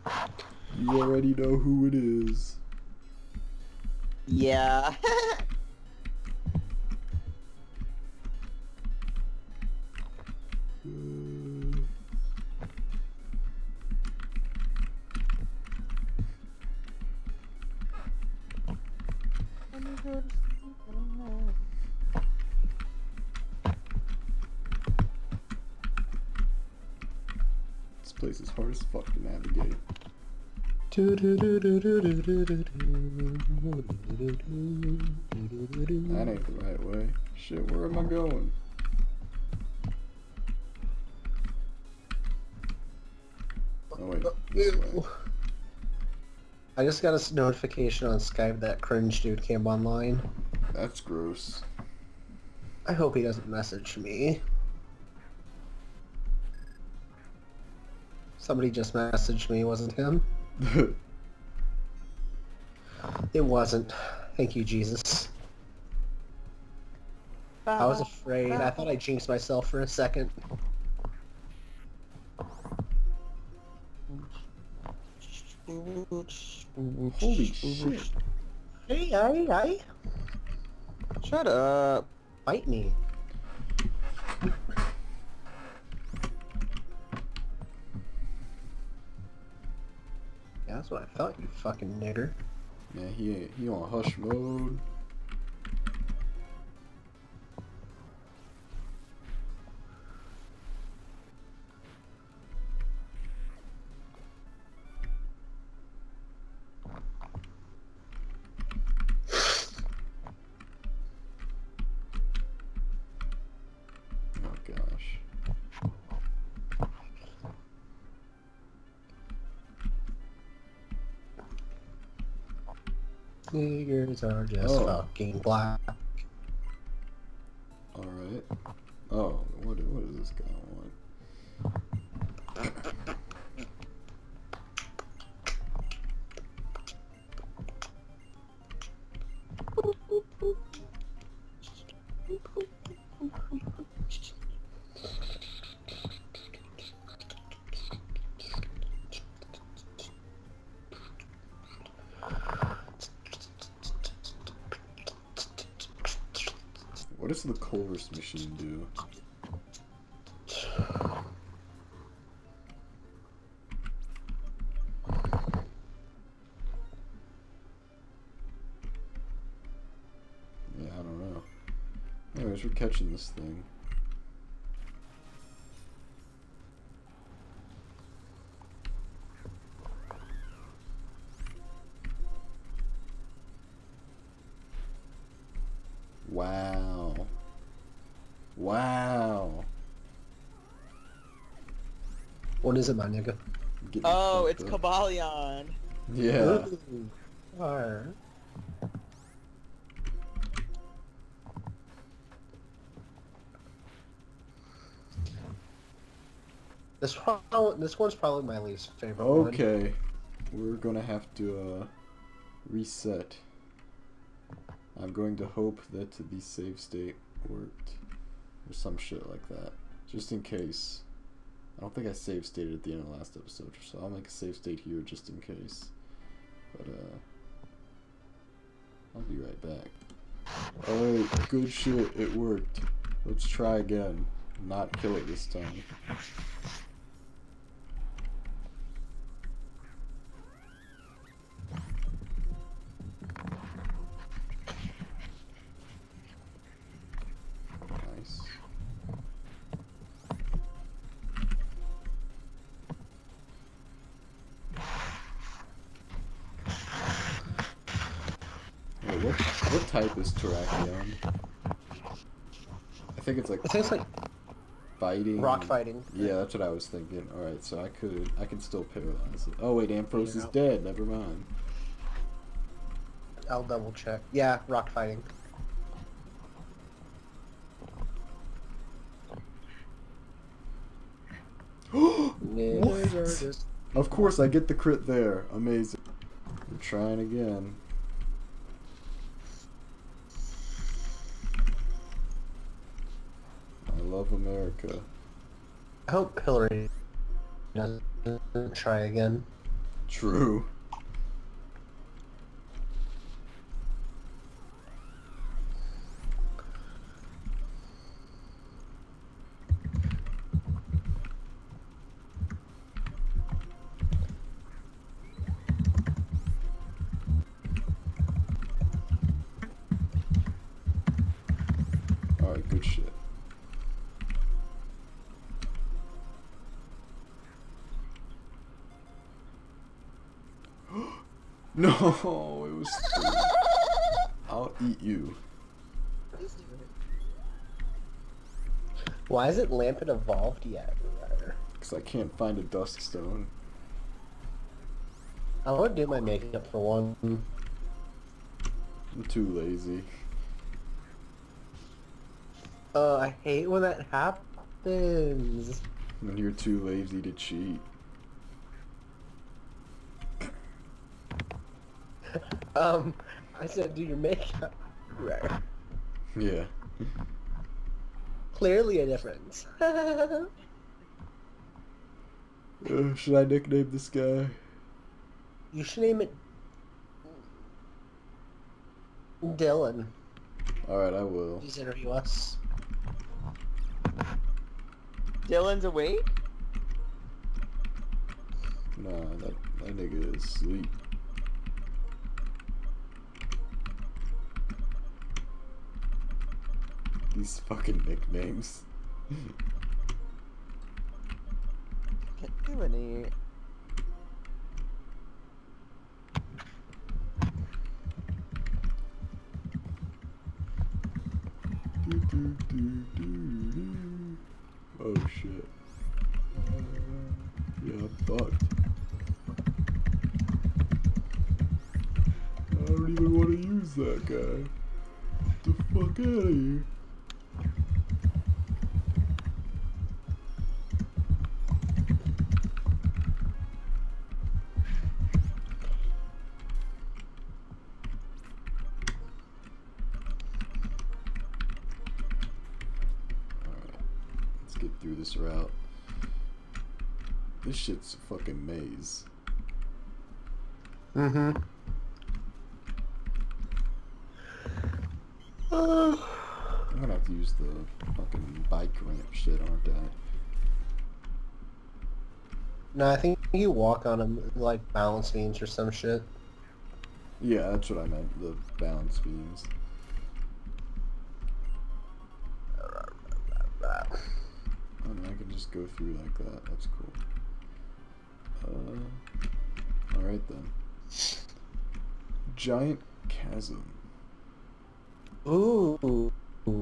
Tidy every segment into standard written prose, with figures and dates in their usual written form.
You already know who it is. Yeah. This place is hard as fuck to navigate. That ain't the right way. Shit, where am I going? Oh wait, this way. I just got a notification on Skype that cringe dude came online. That's gross. I hope he doesn't message me. Somebody just messaged me, wasn't him? It wasn't. Thank you, Jesus. I was afraid. I thought I jinxed myself for a second. Holy shit. Hey. Shut up. Bite me. Yeah, that's what I thought, you fucking nigger. Yeah, he on hush mode. Oh gosh. Niggers are just fucking black. Alright. Oh, what does this guy want? What does the Culver's machine do? Yeah, I don't know. Anyways, we're catching this thing. Wow. Wow. What is it, my nigga? Getting Oh, fucked it's up. Kabalion. Yeah. Alright. This one's probably my least favorite one. Okay. We're gonna have to reset. I'm going to hope that the save state worked. Or some shit like that. Just in case. I don't think I save stated at the end of the last episode, so I'll make a save state here just in case. But I'll be right back. Alright, good shit, it worked. Let's try again. Not kill it this time. Nice. Wait, what type is Terrakion? I think it's like I think it's like fighting. rock fighting. Yeah, that's what I was thinking. Alright, so I can still paralyze it. Oh wait, Ampharos is dead, never mind. I'll double check. Yeah, rock fighting. Niggers are What? just... Of course, I get the crit there. Amazing. We're trying again. I love America. I hope Hillary doesn't try again. True. Alright, good shit. No, it was 3. I'll eat you. Why isn't Lampent evolved yet? Because I can't find a dust stone. I want to do my makeup for one. I'm too lazy. I hate when that happens. When you're too lazy to cheat. I said do your makeup. Right. Yeah. Clearly a difference. Should I nickname this guy? You should name it Dylan. Alright, I will. Please interview us. Dylan's awake? Nah, that nigga is asleep. These fucking nicknames. Can't do any. Oh shit. Yeah, I'm fucked. I don't even want to use that guy. Get the fuck out of here. Get through this route. This shit's a fucking maze. Mm-hmm. I'm gonna have to use the fucking bike ramp shit, aren't I? No, I think you walk on them like balance beams or some shit. Yeah, that's what I meant. The balance beams. Oh no, I can just go through like that. That's cool. Alright then. Giant chasm. Ooh.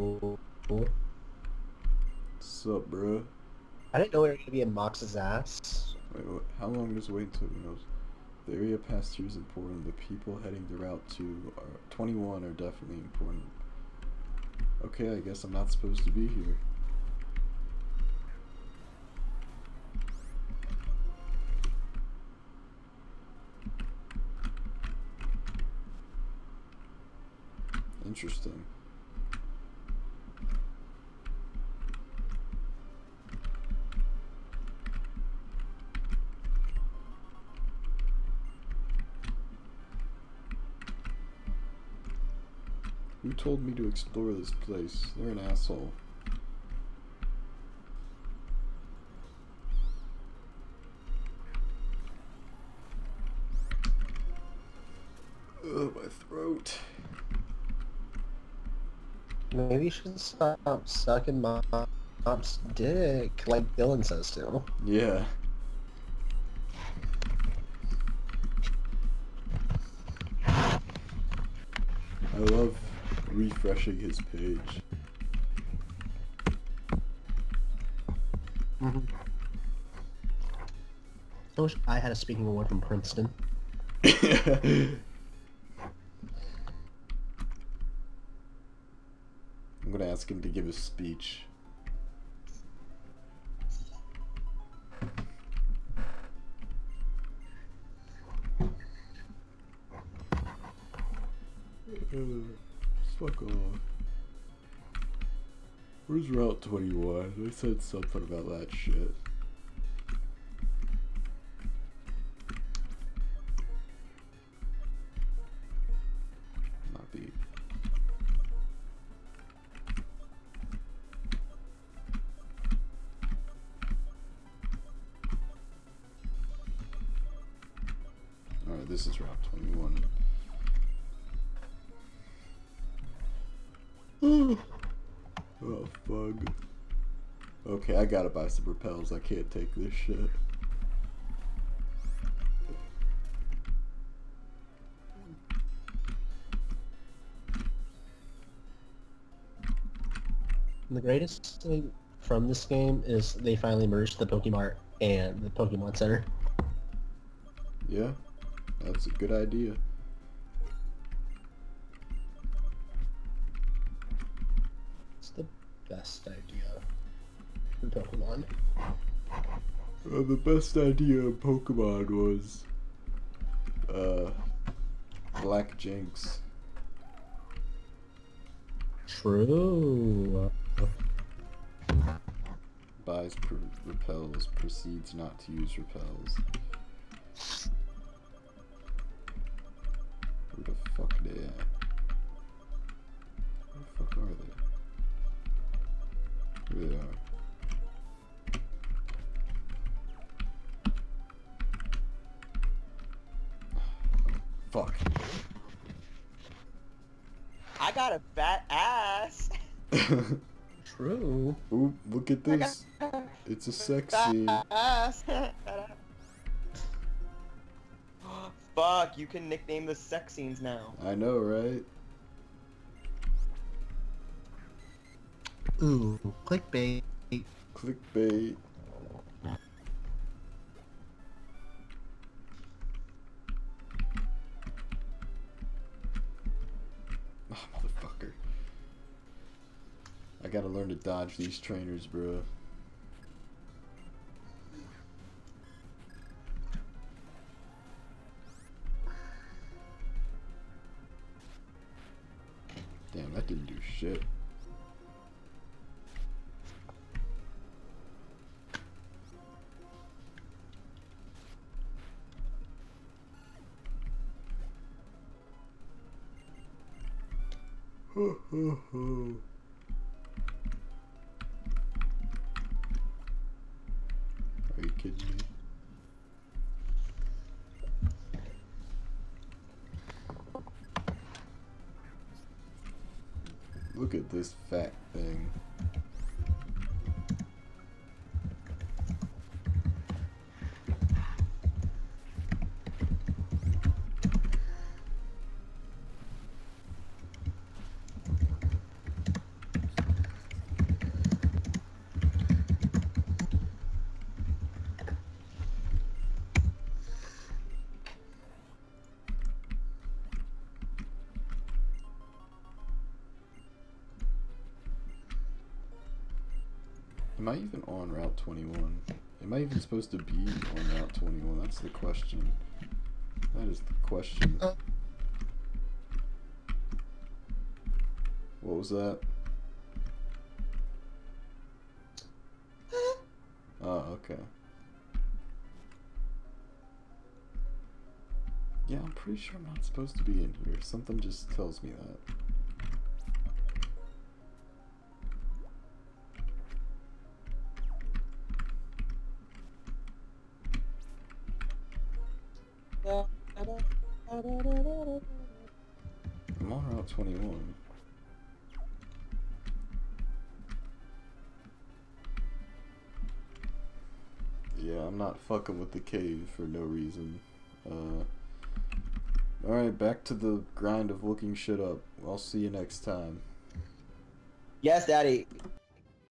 What's up, bruh? I didn't know we were gonna be in Mox's ass. Wait, what? How long does it wait until he knows? The area past here is important. The people heading the route to 21 are definitely important. Okay, I guess I'm not supposed to be here. Interesting. Who told me to explore this place? They're an asshole. Ugh, my throat. Maybe you should stop sucking Mom's dick like Dylan says to. Yeah. I love refreshing his page. Mm-hmm. I wish I had a speaking award from Princeton. I'm gonna ask him to give a speech. Fuck off. Where's Route 21? They said something about that shit. this is Route 21. Oh, fuck. Okay, I gotta buy some repels. I can't take this shit. The greatest thing from this game is they finally merged the Pokemart and the Pokemon Center. Yeah, that's a good idea. It's the best idea for Pokemon. The best idea of Pokemon was Black Jinx. True. Buys repels, proceeds not to use repels. Who the fuck they at? Where the fuck are they? Here they are. Fuck. I got a fat ass. True. Ooh, look at this. It's a sex scene. Fat ass. Fuck, you can nickname the sex scenes now. I know, right? Ooh, clickbait. Clickbait. Oh, motherfucker. I gotta learn to dodge these trainers, bro. Damn, that didn't do shit. Ho ho ho. Are you kidding me? Look at this fat thing. Am I even on Route 21? Am I even supposed to be on Route 21? That's the question. That is the question. What was that? Oh, okay. Yeah, I'm pretty sure I'm not supposed to be in here. Something just tells me that. I'm on Route 21. Yeah, I'm not fucking with the cave for no reason. Alright, back to the grind of looking shit up. I'll see you next time. Yes, Daddy.